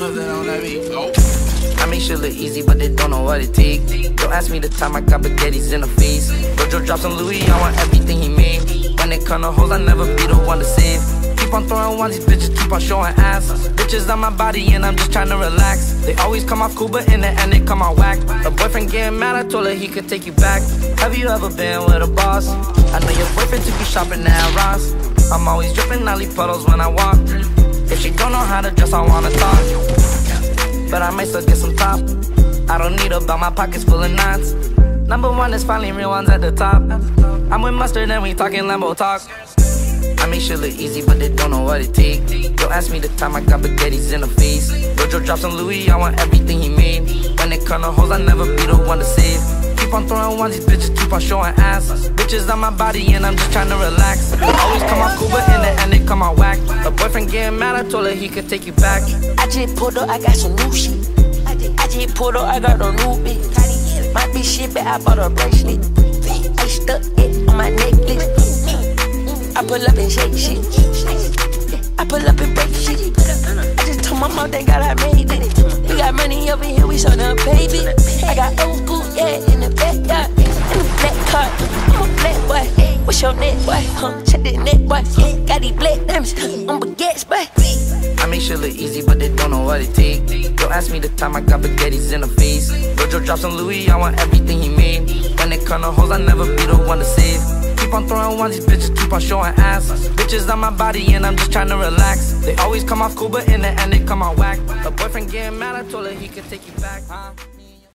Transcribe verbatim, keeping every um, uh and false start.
I make shit look easy, but they don't know what it take. Don't ask me the time I got spaghettis in the face. Rojo drops on Louis, I want everything he made. When it come to hoes, I never be the one to save. Keep on throwing ones, these bitches keep on showing ass. Bitches on my body and I'm just trying to relax. They always come off cool, but in the end they come out whack. A boyfriend getting mad, I told her he could take you back. Have you ever been with a boss? I know your boyfriend took you shopping at Ross. I'm always dripping Nelly puddles when I walk. If she don't know how to dress, I wanna talk. But I might still get some top. I don't need a belt, my pockets full of knots. Number one is finally real ones at the top. I'm with Mustard and we talking Lambo talk. I make shit look easy, but they don't know what it take. Don't ask me the time I got spaghettis in the face. Rojo drops on Louis, I want everything he made. When it come to hoes, I never be the one to save. Keep on throwing ones, these bitches keep on showing ass. Bitches on my body and I'm just trying to relax. They always come off cool, but in the end they come out whack. A boyfriend getting mad, I told her he could take you back. I just pulled up, I got some new shit. I just pulled up, I got a new bitch. Might be shit, but I bought a bracelet. I stuck it on my necklace. I pull up and shake shit. I pull up and break shit. I just told my mom, thank God I made it. We got money over here, we so done paid it. I got old school, yeah, in the backyard. In the black car, I'm a black boy. What's your net, boy? Huh? Check the net, boy. Got these black diamonds on baguettes, boy. I make shit look easy, but they don't know what it take. Don't ask me the time I got spaghettis in the face. Rojo drops on Louis, I want everything he made. When it come to hoes, I never be the one to save. Keep on throwing ones, these bitches keep on showing ass. Bitches on my body and I'm just trying to relax. They always come off cool, but in the end they come out whack. A boyfriend getting mad, I told her he could take you back. Huh?